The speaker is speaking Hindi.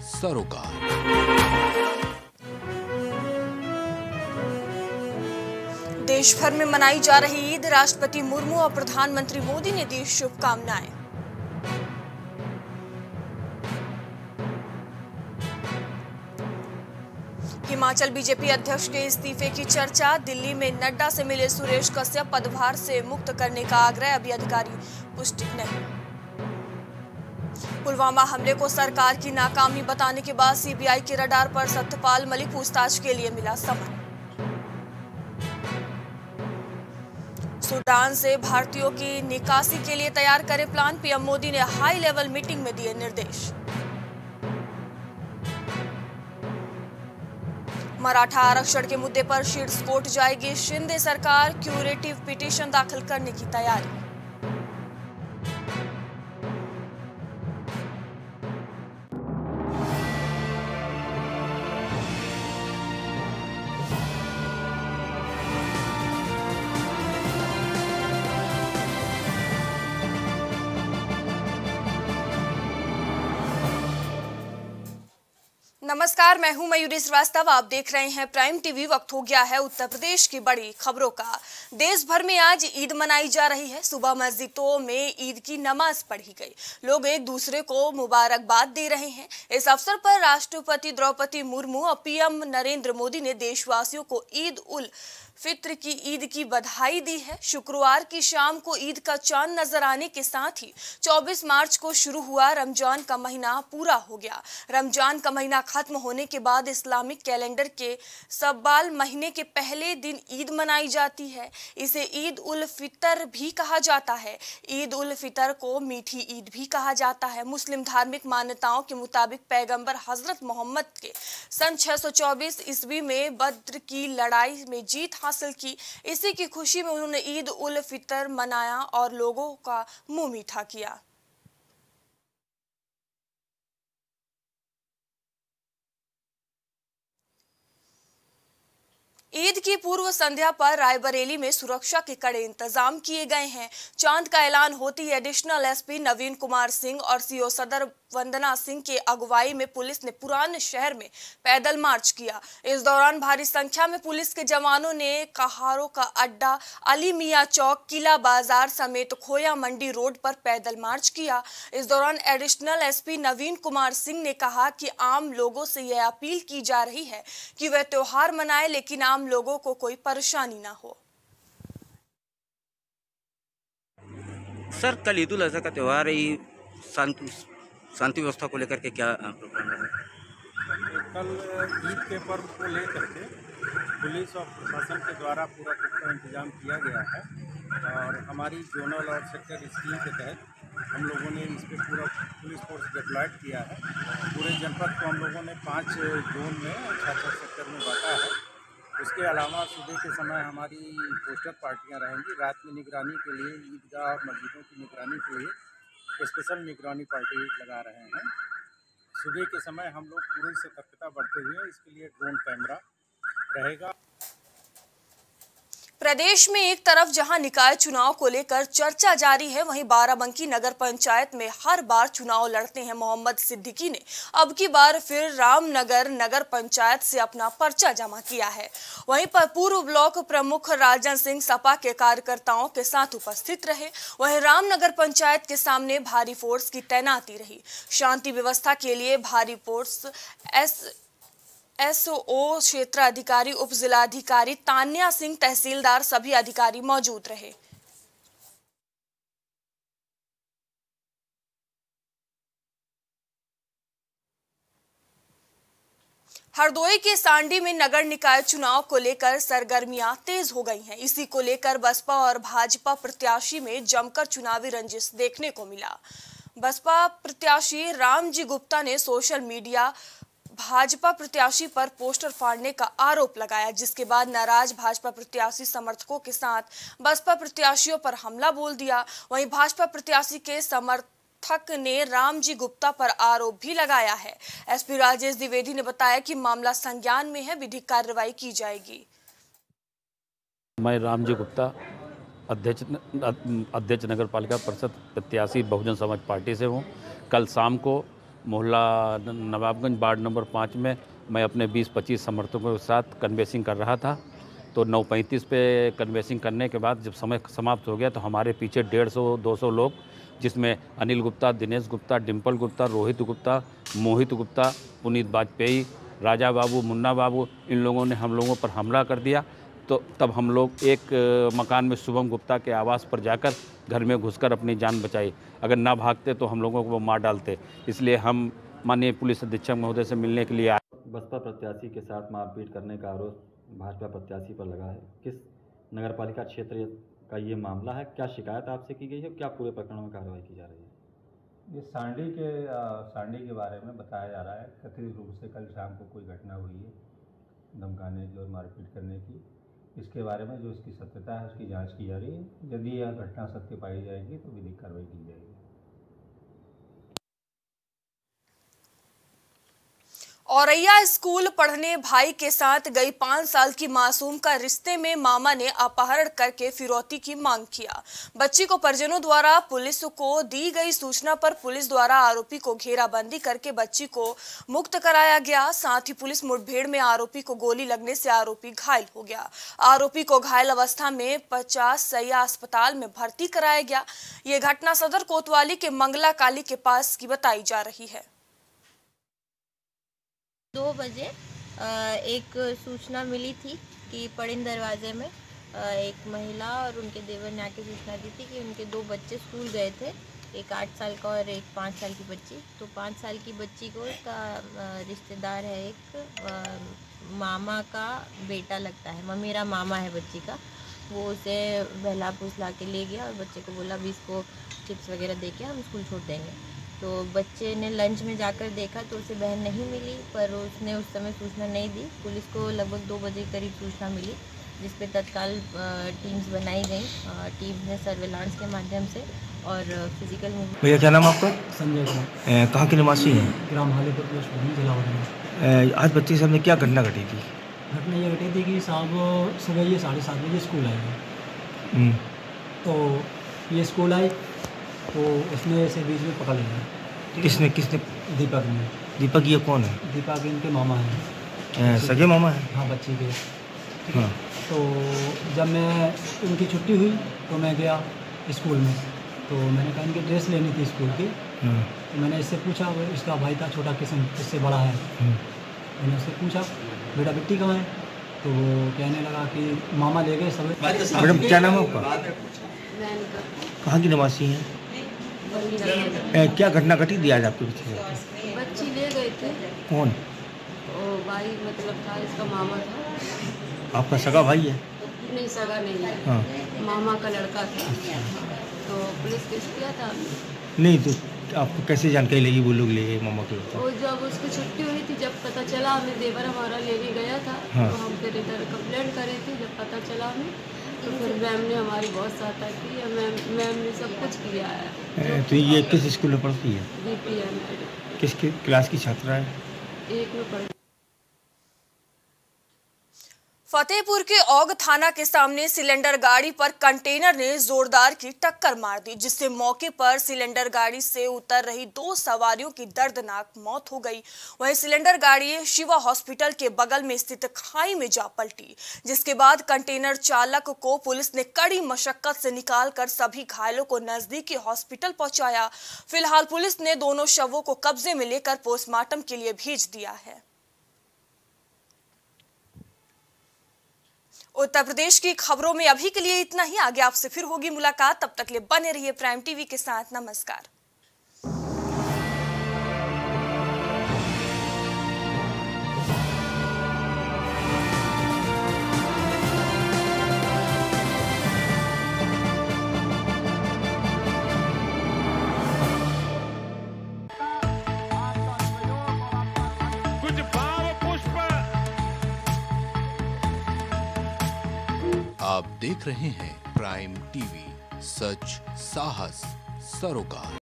सरोकार। देश भर में मनाई जा रही ईद, राष्ट्रपति मुर्मू और प्रधानमंत्री मोदी ने दी शुभकामनाएं। हिमाचल बीजेपी अध्यक्ष के इस्तीफे की चर्चा, दिल्ली में नड्डा से मिले सुरेश कश्यप, पदभार से मुक्त करने का आग्रह, अभी अधिकारी पुष्टि नहीं। पुलवामा हमले को सरकार की नाकामी बताने के बाद सीबीआई के रडार पर सत्यपाल मलिक, पूछताछ के लिए मिला समन। सूडान से भारतीयों की निकासी के लिए तैयार करें प्लान, पीएम मोदी ने हाई लेवल मीटिंग में दिए निर्देश। मराठा आरक्षण के मुद्दे पर शीर्ष कोर्ट जाएगी शिंदे सरकार, क्यूरेटिव पिटीशन दाखिल करने की तैयारी। नमस्कार, मैं हूं मयूरी श्रीवास्तव। आप देख रहे हैं प्राइम टीवी। वक्त हो गया है उत्तर प्रदेश की बड़ी खबरों का। देश भर में आज ईद मनाई जा रही है। सुबह मस्जिदों में ईद की नमाज पढ़ी गई। लोग एक दूसरे को मुबारकबाद दे रहे हैं। इस अवसर पर राष्ट्रपति द्रौपदी मुर्मू और पीएम नरेंद्र मोदी ने देशवासियों को ईद उल फित्र की ईद की बधाई दी है। शुक्रवार की शाम को ईद का चांद नजर आने के साथ ही 24 मार्च को शुरू हुआ रमजान का महीना पूरा हो गया। रमजान का महीना खत्म होने के बाद इस्लामिक कैलेंडर के शव्वाल महीने के पहले दिन ईद मनाई जाती है। इसे ईद उल फितर भी कहा जाता है। ईद उल फितर को मीठी ईद भी कहा जाता है। मुस्लिम धार्मिक मान्यताओं के मुताबिक पैगंबर हजरत मोहम्मद के सन 624 ईस्वी में बद्र की लड़ाई में जीत हासिल की। इसी की खुशी में उन्होंने ईद उल फितर मनाया और लोगों का मुंह मीठा किया। ईद की पूर्व संध्या पर रायबरेली में सुरक्षा के कड़े इंतजाम किए गए हैं। चांद का ऐलान होती ही एडिशनल एसपी नवीन कुमार सिंह और सीओ सदर वंदना सिंह के अगुवाई में पुलिस ने पुराने शहर में पैदल मार्च किया। इस दौरान भारी संख्या में पुलिस के जवानों ने कहारों का अड्डा, अली मियां चौक, किला बाजार समेत खोया मंडी रोड पर पैदल मार्च किया। इस दौरान एडिशनल एसपी नवीन कुमार सिंह ने कहा कि आम लोगों से यह अपील की जा रही है कि वह त्योहार मनाए, लेकिन आम लोगों को कोई परेशानी ना हो। सर, कल ईद उल अजहा का त्यौहार है, शांति व्यवस्था को लेकर के क्या प्रोग्राम है? कल ईद के पर्व को लेकर के पुलिस और प्रशासन के द्वारा पूरा पुख्ता इंतजाम किया गया है और हमारी जोनल और सेक्टर स्कीम के तहत हम लोगों ने इस पर पूरा पुलिस फोर्स डिप्लॉयड किया है। पूरे जनपद को हम लोगों ने 5 जोन में 6 सेक्टर में बांटा है। उसके अलावा सुबह के समय हमारी पोस्टर पार्टियां रहेंगी। रात में निगरानी के लिए ईदगाह और मस्जिदों की निगरानी के लिए स्पेशल निगरानी पार्टी लगा रहे हैं। सुबह के समय हम लोग पूरी सतर्कता बढ़ते हुए इसके लिए ड्रोन कैमरा रहेगा। प्रदेश में एक तरफ जहां निकाय चुनाव को लेकर चर्चा जारी है, वहीं बाराबंकी नगर पंचायत में हर बार चुनाव लड़ते हैं मोहम्मद सिद्दीकी ने अब की बार फिर रामनगर नगर पंचायत से अपना पर्चा जमा किया है। वहीं पर पूर्व ब्लॉक प्रमुख राजन सिंह सपा के कार्यकर्ताओं के साथ उपस्थित रहे। वहीं रामनगर पंचायत के सामने भारी फोर्स की तैनाती रही। शांति व्यवस्था के लिए भारी फोर्स एसओ, क्षेत्राधिकारी, उप जिलाधिकारी तान्या सिंह, तहसीलदार, सभी अधिकारी मौजूद रहे। हरदोई के सांडी में नगर निकाय चुनाव को लेकर सरगर्मियां तेज हो गई हैं। इसी को लेकर बसपा और भाजपा प्रत्याशी में जमकर चुनावी रंजिश देखने को मिला। बसपा प्रत्याशी रामजी गुप्ता ने सोशल मीडिया भाजपा प्रत्याशी पर पोस्टर फाड़ने का आरोप लगाया, जिसके बाद नाराज भाजपा प्रत्याशी समर्थकों के साथ बसपा प्रत्याशियों पर हमला बोल दिया। वहीं भाजपा प्रत्याशी के समर्थक ने रामजी गुप्ता पर आरोप भी लगाया है। एसपी राजेश द्विवेदी ने बताया कि मामला संज्ञान में है, विधिक कार्रवाई की जाएगी। मैं रामजी गुप्ता, अध्यक्ष नगर पालिका परिषद प्रत्याशी बहुजन समाज पार्टी से हूँ। कल शाम को मोहल्ला नवाबगंज वार्ड नंबर 5 में मैं अपने 20-25 समर्थकों के साथ कन्वेंसिंग कर रहा था। तो 9:35 पे कन्वेंसिंग करने के बाद जब समय समाप्त हो गया तो हमारे पीछे 150-200 लोग, जिसमें अनिल गुप्ता, दिनेश गुप्ता, डिम्पल गुप्ता, रोहित गुप्ता, मोहित गुप्ता, पुनीत वाजपेयी, राजा बाबू, मुन्ना बाबू, इन लोगों ने हम लोगों पर हमला कर दिया। तो तब हम लोग एक मकान में शुभम गुप्ता के आवास पर जाकर घर में घुसकर अपनी जान बचाई। अगर ना भागते तो हम लोगों को वो मार डालते। इसलिए हम माननीय पुलिस अधीक्षक महोदय से मिलने के लिए आए। बसपा प्रत्याशी के साथ मारपीट करने का आरोप भाजपा प्रत्याशी पर लगा है। किस नगरपालिका क्षेत्र का ये मामला है? क्या शिकायत आपसे की गई है? क्या पूरे प्रकरण में कार्रवाई की जा रही है? ये सांडी के बारे में बताया जा रहा है। कथित रूप से कल शाम को कोई घटना हुई है धमकाने की और मारपीट करने की। इसके बारे में जो इसकी सत्यता है उसकी जांच की जा रही है। यदि यह घटना सत्य पाई जाएगी तो विधिक कार्रवाई की जाएगी। औरैया स्कूल पढ़ने भाई के साथ गई 5 साल की मासूम का रिश्ते में मामा ने अपहरण करके फिरौती की मांग किया। बच्ची को परिजनों द्वारा पुलिस को दी गई सूचना पर पुलिस द्वारा आरोपी को घेराबंदी करके बच्ची को मुक्त कराया गया। साथ ही पुलिस मुठभेड़ में आरोपी को गोली लगने से आरोपी घायल हो गया। आरोपी को घायल अवस्था में 50 सैया अस्पताल में भर्ती कराया गया। ये घटना सदर कोतवाली के मंगला काली के पास की बताई जा रही है। 2 बजे एक सूचना मिली थी कि पड़िन दरवाजे में एक महिला और उनके देवर ने आके सूचना दी थी कि उनके 2 बच्चे स्कूल गए थे, एक 8 साल का और एक 5 साल की बच्ची। तो 5 साल की बच्ची को उसका रिश्तेदार है, एक मामा का बेटा लगता है, मेरा मामा है बच्ची का, वो उसे बहला फुसला के ले गया और बच्चे को बोला भी इसको चिप्स वगैरह दे के हम स्कूल छोड़ देंगे। तो बच्चे ने लंच में जाकर देखा तो उसे बहन नहीं मिली, पर उसने उस समय सूचना नहीं दी। पुलिस को लगभग 2 बजे करीब सूचना मिली, जिस पे तत्काल टीम्स बनाई गई। टीम ने सर्वेलांस के माध्यम से और फिजिकल मूवमेंट। भैया क्या नाम आपका? संजय कुमार। कहाँ के निवासी हैं? ग्राम हालीपुर जिला उधमसिंह। आज बच्चे के सामने क्या घटना घटी थी? घटना ये घटी थी कि साहब सुबह ये 7:30 बजे स्कूल आए। तो ये स्कूल आई तो उसने इसे बीच में पकड़ लिया। किसने? दीपक ने। दीपक ये कौन है? दीपक इनके मामा हैं। सगे मामा है? हाँ, बच्ची के। हाँ। तो जब मैं उनकी छुट्टी हुई तो मैं गया स्कूल में, तो मैंने कहा इनकी ड्रेस लेनी थी स्कूल की। तो मैंने इससे पूछा, इसका भाई था छोटा किशन, इससे बड़ा है। मैंने उससे पूछा बेटा बिट्टी कहाँ है? तो वो कहने लगा कि मामा ले गए सब। मैडम क्या नाम है आपका? कहाँ की निवासी हैं? क्या घटना घटी थी आज आपके पीछे? बच्ची ले गए थे। कौन? भाई मतलब था, इसका मामा था। आपका सगा भाई है? नहीं, सगा नहीं है। हाँ। मामा का लड़का था। तो पुलिस केस किया था। नहीं, तो आपको कैसे जानकारी लगी वो लोग ले गए मामा को? वो जब उसकी छुट्टी हुई थी, जब पता चला, हमें देवर हमारा लेने गया था। हाँ। तो हम फिर इधर कंप्लेंट करे थे। जब पता चला हमें तो फिर मैम ने हमारी बहुत सहायता की है। मैम ने सब कुछ किया है। तो ये किस स्कूल में पढ़ती है? BPM। किस क्लास की छात्रा है? 1 में पढ़ती। फतेहपुर के औग थाना के सामने सिलेंडर गाड़ी पर कंटेनर ने जोरदार की टक्कर मार दी, जिससे मौके पर सिलेंडर गाड़ी से उतर रही 2 सवारियों की दर्दनाक मौत हो गई। वहीं सिलेंडर गाड़ी शिवा हॉस्पिटल के बगल में स्थित खाई में जा पलटी, जिसके बाद कंटेनर चालक को पुलिस ने कड़ी मशक्कत से निकालकर सभी घायलों को नजदीकी हॉस्पिटल पहुंचाया। फिलहाल पुलिस ने दोनों शवों को कब्जे में लेकर पोस्टमार्टम के लिए भेज दिया है। उत्तर प्रदेश की खबरों में अभी के लिए इतना ही। आगे आपसे फिर होगी मुलाकात, तब तक लिए बने रहिए प्राइम टीवी के साथ। नमस्कार। आप देख रहे हैं प्राइम टीवी, सच साहस सरोकार।